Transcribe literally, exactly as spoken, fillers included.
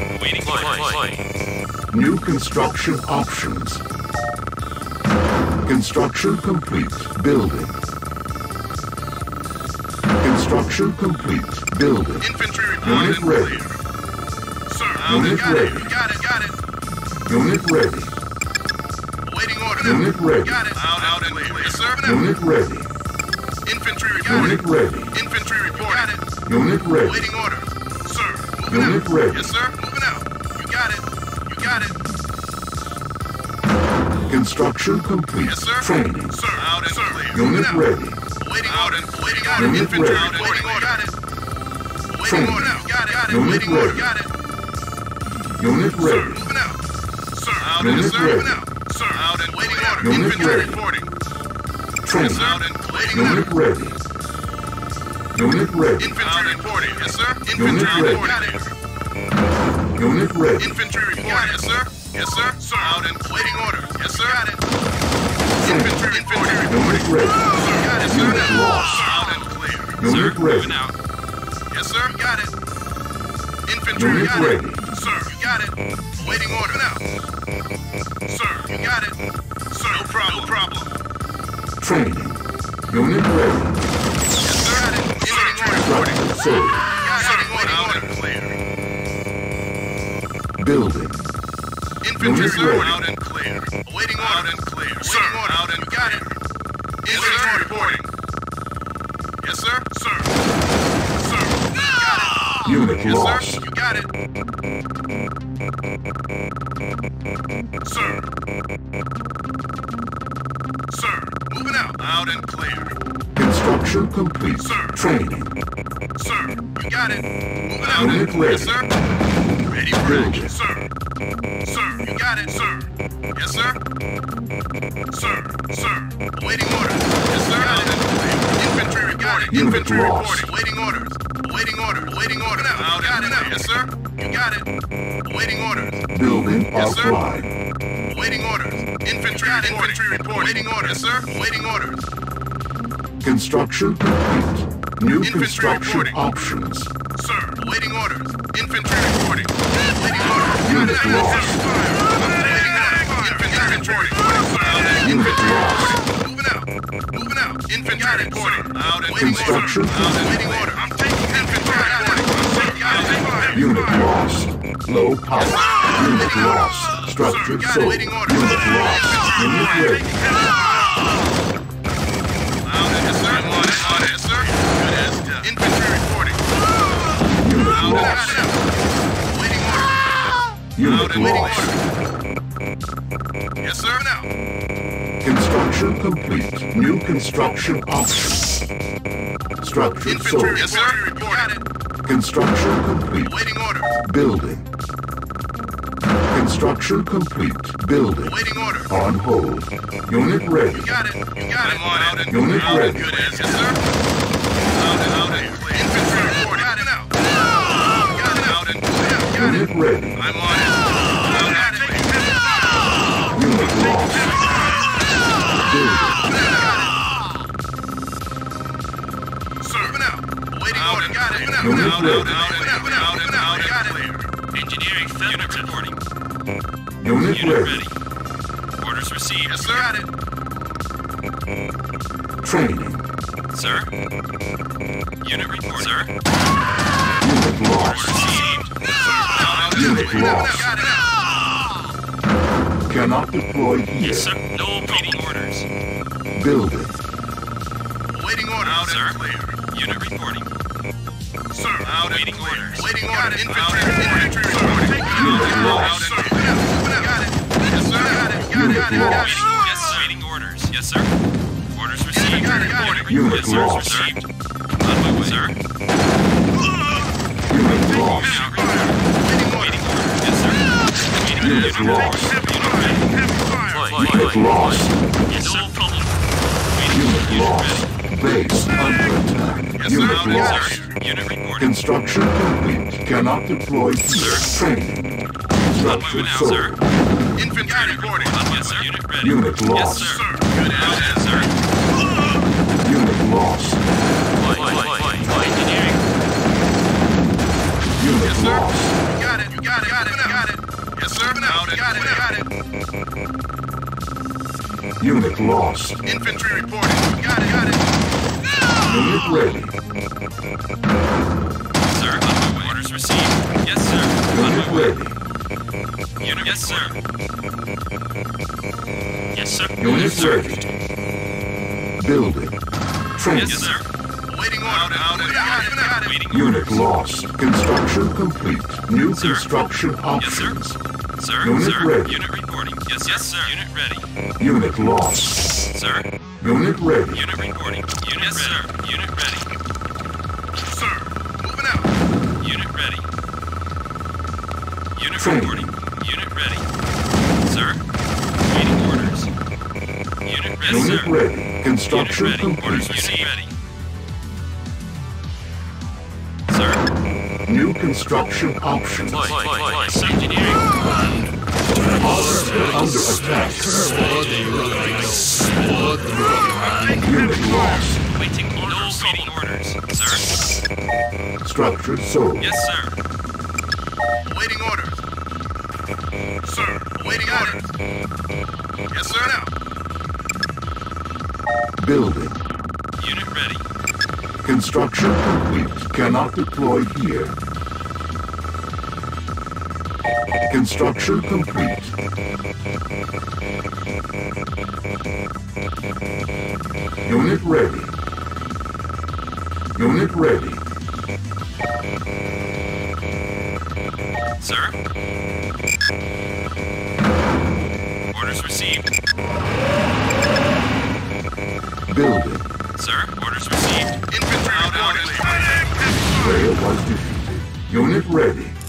Waiting flight. New construction options. Construction complete. Building. Construction complete. Building. Infantry Unit reported ready. clear. Sir, Unit got ready. it. Got it. Got it. Unit ready. Waiting order. Unit ready. Got it. Out, out and clear. Yes, sir. Unit ready. Infantry reported. Unit ready. Infantry reported. Got it. Unit ready. Waiting order. Sir, moving Unit out. ready. Yes, sir. Moving out. You got it. You got it. Construction complete. Yes, sir. Training. Sir, out and clear. Unit Moving out. ready. Waiting order. Waiting order. Unit Infantry ready. waiting order. Got it. Waiting Training. order. Got it. Got it. Unit Waiting order. ready. Got it. Unit Sir, ready. moving out. Sir, out Unit and sir, ready. moving out. Sir, out and waiting order. Unit Infantry ready. reporting. Yes, Training. out and waiting Unit order. ready. Unit ready. Infantry reporting. Yes, sir. Unit Infantry ready. reporting. Unit ready. Infantry reporting. Yes, sir. Yes, sir. Sir, out and waiting order. Yes, sir. Got it. Training. Infantry, infantry Unit reporting. ready. Sir, got it. Sir, Unit lost. Sir, out and clear. Unit ready. Moving out. Yes, sir. Got it. Infantry, Unit got ready. it. Sir, you got it. Waiting order now. Sir, you got it. Sir, no problem. No problem. Training. Unit ready. Yes, sir. Got it. Waiting order. Reporting. Structure sold. Got it. Waiting order. Clear. Building. Infantry, Unit sir. ready. Out and clear. Waiting order. Out and clear. Sir, out and got it. Infantry reporting. Yes, sir. Sir. Sir. Got it. Unit Yes, lost. sir. You got it. Sir. Sir. Moving out. Out and clear. Construction complete. Sir. Training. Sir. You got it. Moving out Unit and clear. ready. Yes, sir. Ready for Building. action. Sir. Sir. You got it. Sir. Yes, sir. Sir. Sir. Waiting orders. Yes, sir. Out and clear. Infantry reporting. Unit Infantry lost. reporting. Waiting orders. Waiting orders. Waiting orders. Now. Out got it. Now. Yes, sir. You got it. Waiting orders. Building Yes, sir. offline. Waiting orders. Infantry reporting. Infantry report. Waiting orders. Yes, sir. Waiting orders. Construction complete. New Infantry construction reporting. options. Sir. Waiting orders. Infantry reporting. Waiting orders. Unit Got it. lost. Waiting orders. Infantry reporting. Sir. Unit Infantry lost. reporting. Moving out. Moving out. Infantry reporting. Out and waiting order. Construction Out and waiting order. I'm taking infantry reporting. I'm taking out and fire. Unit lost. Low power. Unit lost. Structure Sir, got it. sold. Waiting order. Unit lost. Unit ready. Out and yes, sir. I'm on it. On it. Yes, sir. Good as done. Infantry reporting. Unit Out and lost. out. Waiting order. Unit Out and waiting lost. order. Yes, sir. Now. Construction complete. New construction options. Structure Infantry. sold. Yes, sir. Got it. Construction complete. Waiting order. Building. Construction complete. Building. Waiting order. On hold. Unit ready. You got it. You got it. I'm on it. Out and Unit out ready. and good as yes, sir. Out and out and clear. Infantry reporting. Got it out. Got it out and clear. Got Unit it. ready. I'm on it. Out and clear. Unit lost. Building. Sir. Moving out. Waiting order. Got it. Moving out. Unit Out, ready. out, out, and out, and out, and out. Got it. Engineering unit reporting. Unit Unit ready. ready. Orders received. Yes, sir. Got it. Training. Sir. Unit report. Sir. Unit Orders lost. received. Unit Moving out. lost. Got it out. Cannot deploy here. Yes, sir. No waiting orders. Building. Waiting order. Out Sir. and clear. Unit reporting. Sir. Out and Waiting clear. orders. Waiting order. Infantry. Infantry reporting. Unit Out lost. and clear. Moving out. Got it. Yes, sir. Got it. Got it. Unit Got it. Got lost. it. Waiting, yes, sir. Waiting orders. Yes, sir. Orders received. got it, got it. Reporting. Unit yes, sir. lost. Received. On my way. Sir. Unit lost. Now, waiting order. Yes, sir. Waiting Unit order. lost. Unit ready. Flight, flight, Unit flight, lost. flight. Yes, no problem. Waiting. Unit Unit lost. ready. Base under attack. Yes, Unit sir. Yes, lost. sir. Unit reporting. Construction complete. Cannot deploy here. Training. On my Structure way now, sold. sir. Infantry reporting. Yes, sir. Unit ready. Unit Yes, lost. sir. Sir. Good as yes, sir. Unit lost. Flight, flight, flight, flight. Engineering. Unit Yes, sir. lost. You got it. You got it. Got it. Got it. Yes, sir. Out and got it. Got it. Unit lost. Infantry reporting. Got it. Got it. Unit ready. Sir, on my way. Orders received. Yes, sir. On Unit my way. ready. Unit, yes, sir. Yes, sir. Unit Yes, sir. ready. Building. Training. Yes, sir. Waiting order. Out and got it. Got it. Waiting Unit orders. lost. Construction complete. New Sir. construction Yes, sir. options. Sir, Unit sir. ready. Unit reporting. Yes, yes, sir. Unit ready. Unit lost. Sir. Unit ready. Unit reporting. Unit yes, ready. Sir. Unit ready. Sir. Moving out. Unit ready. Unit Training. reporting. Unit ready. Sir. Waiting orders. Unit ready, Unit sir. ready. Construction Unit ready. Orders complete. received. Ready. Sir. New construction options. Flight, flight, flight. Engineering. Under attack. Unit lost. Waiting orders. Waiting orders. Sir. Structure sold. Yes, sir. Waiting orders. Sir. Waiting orders. Yes, sir. Now. Building. Unit ready. Construction complete. Cannot deploy here. Construction complete. Unit ready. Unit ready. Sir. Orders received. Building. Sir. Orders received. Infantry reporting. Rail was defeated. Unit ready.